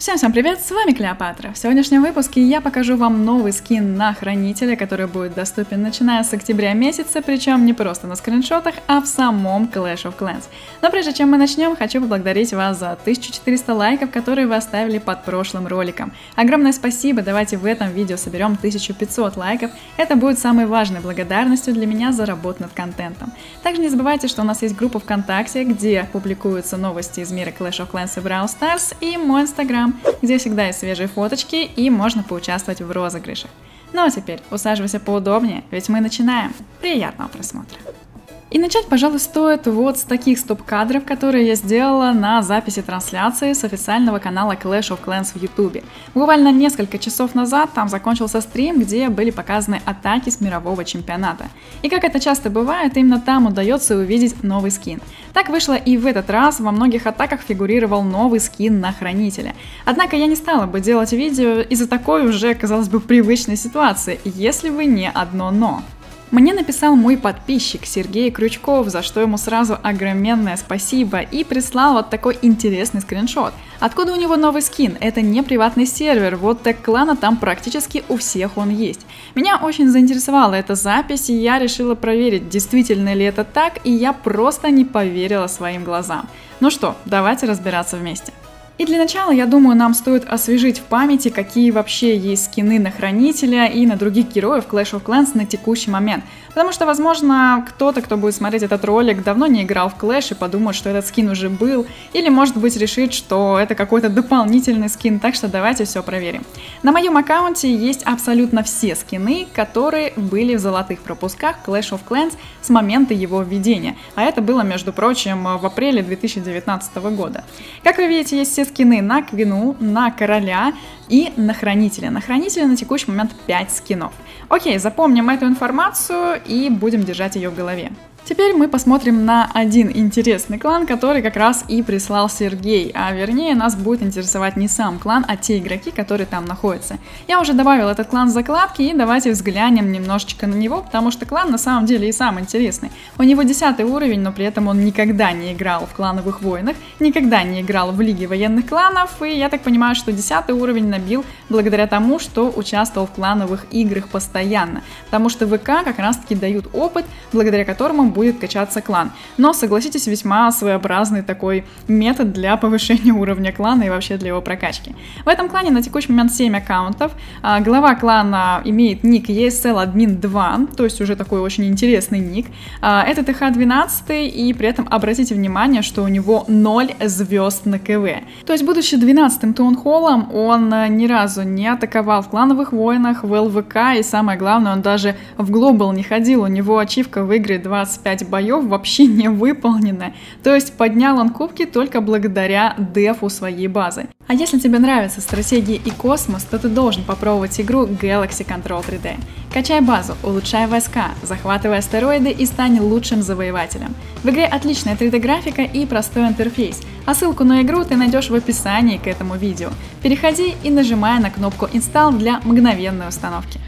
Всем привет, с вами Клеопатра. В сегодняшнем выпуске я покажу вам новый скин на Хранителя, который будет доступен начиная с октября месяца, причем не просто на скриншотах, а в самом Clash of Clans. Но прежде чем мы начнем, хочу поблагодарить вас за 1400 лайков, которые вы оставили под прошлым роликом. Огромное спасибо, давайте в этом видео соберем 1500 лайков, это будет самой важной благодарностью для меня за работу над контентом. Также не забывайте, что у нас есть группа ВКонтакте, где публикуются новости из мира Clash of Clans и Brawl Stars, и мой инстаграм, где всегда есть свежие фоточки и можно поучаствовать в розыгрышах. Ну а теперь усаживайся поудобнее, ведь мы начинаем. Приятного просмотра! И начать, пожалуй, стоит вот с таких стоп-кадров, которые я сделала на записи трансляции с официального канала Clash of Clans в YouTube. Буквально несколько часов назад там закончился стрим, где были показаны атаки с мирового чемпионата. И как это часто бывает, именно там удается увидеть новый скин. Так вышло и в этот раз, во многих атаках фигурировал новый скин на Хранителя. Однако я не стала бы делать видео из-за такой уже, казалось бы, привычной ситуации, если бы не одно «но». Мне написал мой подписчик Сергей Крючков, за что ему сразу огроменное спасибо, и прислал вот такой интересный скриншот. Откуда у него новый скин? Это не приватный сервер, вот тег клана там практически у всех он есть. Меня очень заинтересовала эта запись, и я решила проверить, действительно ли это так, и я просто не поверила своим глазам. Ну что, давайте разбираться вместе. И для начала, я думаю, нам стоит освежить в памяти, какие вообще есть скины на Хранителя и на других героев Clash of Clans на текущий момент. Потому что, возможно, кто-то, кто будет смотреть этот ролик, давно не играл в Clash и подумает, что этот скин уже был, или, может быть, решит, что это какой-то дополнительный скин, так что давайте все проверим. На моем аккаунте есть абсолютно все скины, которые были в золотых пропусках Clash of Clans с момента его введения, а это было, между прочим, в апреле 2019 года. Как вы видите, есть все скины на Квину, на Короля и на Хранителя. На Хранителя на текущий момент 5 скинов. Окей, запомним эту информацию и будем держать ее в голове. Теперь мы посмотрим на один интересный клан, который как раз и прислал Сергей, а вернее нас будет интересовать не сам клан, а те игроки, которые там находятся. Я уже добавила этот клан в закладки, и давайте взглянем немножечко на него, потому что клан на самом деле и сам интересный. У него 10 уровень, но при этом он никогда не играл в клановых войнах, никогда не играл в Лиге военных кланов, и я так понимаю, что 10 уровень набил благодаря тому, что участвовал в клановых играх постоянно, потому что ВК как раз таки дают опыт, благодаря которому будет качаться клан. Но, согласитесь, весьма своеобразный такой метод для повышения уровня клана и вообще для его прокачки. В этом клане на текущий момент 7 аккаунтов. Глава клана имеет ник ESL Admin 2, то есть уже такой очень интересный ник. Это ТХ-12, и при этом обратите внимание, что у него 0 звезд на КВ. То есть, будучи 12-м таунхоллом, он ни разу не атаковал в клановых войнах, в ЛВК, и самое главное, он даже в глобал не ходил, у него ачивка в игре 25 боев вообще не выполнена. То есть поднял он кубки только благодаря дефу своей базы. А если тебе нравятся стратегии и космос, то ты должен попробовать игру Galaxy Control 3D. Качай базу, улучшай войска, захватывай астероиды и стань лучшим завоевателем. В игре отличная 3D графика и простой интерфейс, а ссылку на игру ты найдешь в описании к этому видео. Переходи и нажимай на кнопку Install для мгновенной установки.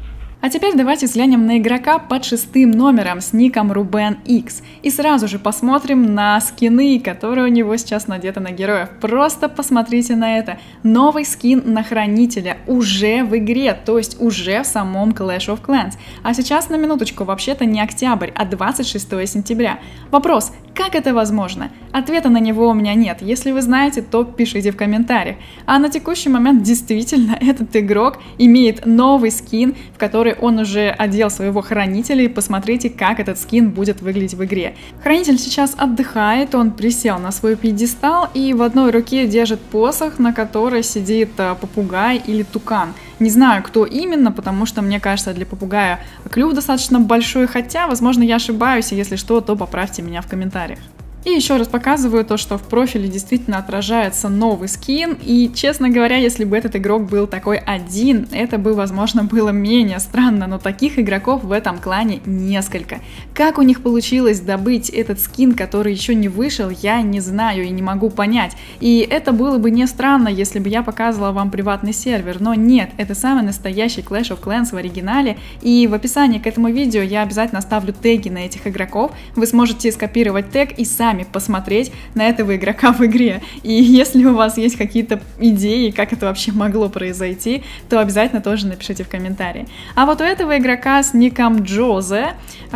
А теперь давайте взглянем на игрока под 6 номером с ником Ruben X. И сразу же посмотрим на скины, которые у него сейчас надеты на героев. Просто посмотрите на это. Новый скин на Хранителя уже в игре, то есть уже в самом Clash of Clans. А сейчас на минуточку, вообще-то не октябрь, а 26 сентября. Вопрос, как это возможно? Ответа на него у меня нет. Если вы знаете, то пишите в комментариях. А на текущий момент действительно этот игрок имеет новый скин, в который он уже одел своего Хранителя, и посмотрите, как этот скин будет выглядеть в игре. Хранитель сейчас отдыхает, он присел на свой пьедестал и в одной руке держит посох, на которой сидит попугай или тукан. Не знаю, кто именно, потому что мне кажется, для попугая клюв достаточно большой, хотя, возможно, я ошибаюсь, и если что, то поправьте меня в комментариях. И еще раз показываю то, что в профиле действительно отражается новый скин, и, честно говоря, если бы этот игрок был такой один, это бы, возможно, было менее странно, но таких игроков в этом клане несколько. Как у них получилось добыть этот скин, который еще не вышел, я не знаю и не могу понять. И это было бы не странно, если бы я показывала вам приватный сервер, но нет, это самый настоящий Clash of Clans в оригинале, и в описании к этому видео я обязательно оставлю теги на этих игроков, вы сможете скопировать тег и сами сами посмотреть на этого игрока в игре. И если у вас есть какие-то идеи, как это вообще могло произойти, то обязательно тоже напишите в комментарии. А вот у этого игрока с ником Джозе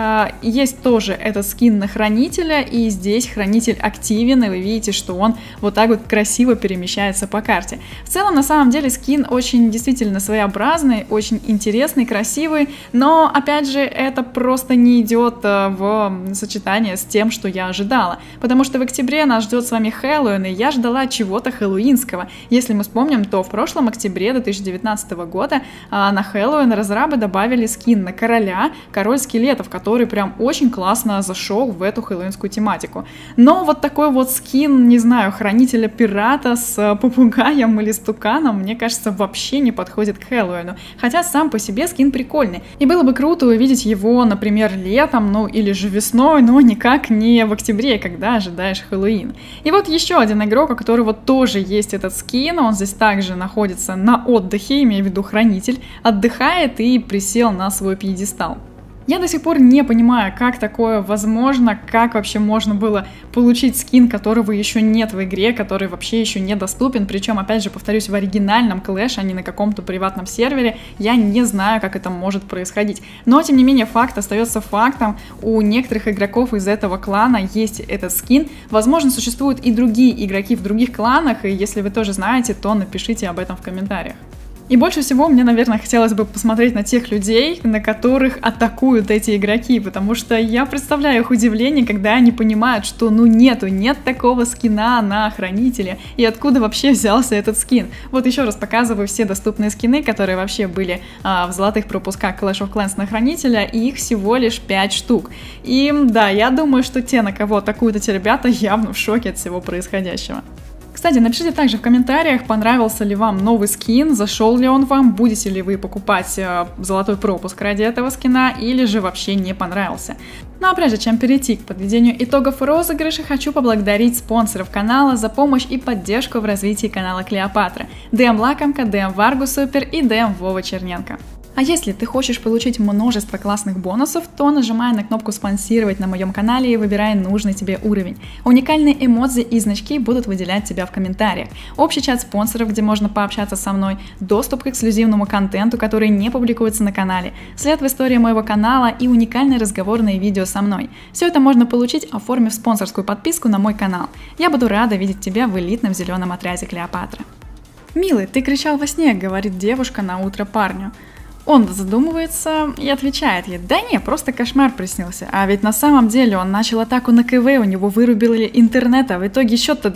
есть тоже этот скин на хранителя, и здесь хранитель активен, и вы видите, что он вот так вот красиво перемещается по карте. В целом, на самом деле, скин очень действительно своеобразный, очень интересный, красивый, но, опять же, это просто не идет в сочетание с тем, что я ожидала, потому что в октябре нас ждет с вами Хэллоуин, и я ждала чего-то хэллоуинского. Если мы вспомним, то в прошлом октябре 2019 года на Хэллоуин разрабы добавили скин на короля, король скелетов, который прям очень классно зашел в эту хэллоуинскую тематику. Но вот такой вот скин, не знаю, хранителя пирата с попугаем или стуканом, мне кажется, вообще не подходит к Хэллоуину. Хотя сам по себе скин прикольный. И было бы круто увидеть его, например, летом, ну или же весной, но никак не в октябре, когда ожидаешь Хэллоуин. И вот еще один игрок, у которого тоже есть этот скин, он здесь также находится на отдыхе, имею в виду хранитель, отдыхает и присел на свой пьедестал. Я до сих пор не понимаю, как такое возможно, как вообще можно было получить скин, которого еще нет в игре, который вообще еще недоступен, причем, опять же, повторюсь, в оригинальном Clash, а не на каком-то приватном сервере, я не знаю, как это может происходить. Но, тем не менее, факт остается фактом, у некоторых игроков из этого клана есть этот скин, возможно, существуют и другие игроки в других кланах, и если вы тоже знаете, то напишите об этом в комментариях. И больше всего мне, наверное, хотелось бы посмотреть на тех людей, на которых атакуют эти игроки, потому что я представляю их удивление, когда они понимают, что ну нет такого скина на хранителе, и откуда вообще взялся этот скин. Вот еще раз показываю все доступные скины, которые вообще были в золотых пропусках Clash of Clans на хранителя, и их всего лишь 5 штук. И да, я думаю, что те, на кого атакуют эти ребята, явно в шоке от всего происходящего. Кстати, напишите также в комментариях, понравился ли вам новый скин, зашел ли он вам, будете ли вы покупать золотой пропуск ради этого скина, или же вообще не понравился. Ну а прежде чем перейти к подведению итогов розыгрыша, хочу поблагодарить спонсоров канала за помощь и поддержку в развитии канала Клеопатра: ДМ Лакомка, ДМ Варгу Супер и ДМ Вова Черненко. А если ты хочешь получить множество классных бонусов, то нажимай на кнопку «Спонсировать» на моем канале и выбирай нужный тебе уровень. Уникальные эмодзи и значки будут выделять тебя в комментариях. Общий чат спонсоров, где можно пообщаться со мной, доступ к эксклюзивному контенту, который не публикуется на канале, след в истории моего канала и уникальные разговорные видео со мной. Все это можно получить, оформив спонсорскую подписку на мой канал. Я буду рада видеть тебя в элитном зеленом отряде Клеопатра. «Милый, ты кричал во сне», — говорит девушка на утро парню. Он задумывается и отвечает ей: да не, просто кошмар приснился. А ведь на самом деле он начал атаку на КВ, у него вырубили интернет, а в итоге счет-то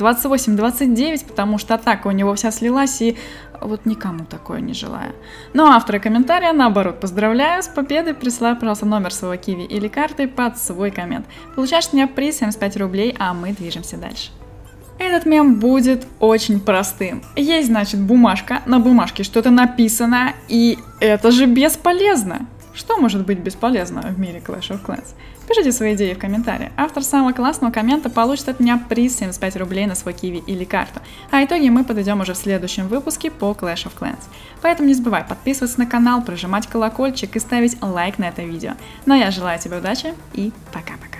28-29, потому что атака у него вся слилась, и вот никому такое не желаю. Но авторы комментария, наоборот, поздравляю с победой, присылай, пожалуйста, номер своего киви или карты под свой коммент. Получаешь с меня приз 75 рублей, а мы движемся дальше. Этот мем будет очень простым. Есть, значит, бумажка, на бумажке что-то написано, и это же бесполезно. Что может быть бесполезно в мире Clash of Clans? Пишите свои идеи в комментариях. Автор самого классного коммента получит от меня приз 75 рублей на свой киви или карту. А итоги мы подведем уже в следующем выпуске по Clash of Clans. Поэтому не забывай подписываться на канал, прожимать колокольчик и ставить лайк на это видео. Ну а я желаю тебе удачи и пока-пока.